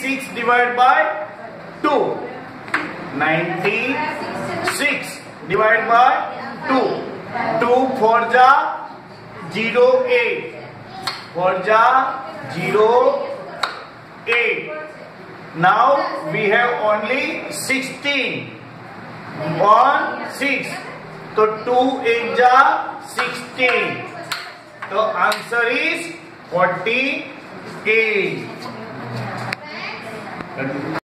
96 divided by 2. 96 divided by 2. 2 4 ja 0 8. 4 ja 0 8. Now we have only 16 on 6. So 2 8 ja 16. The answer is 48.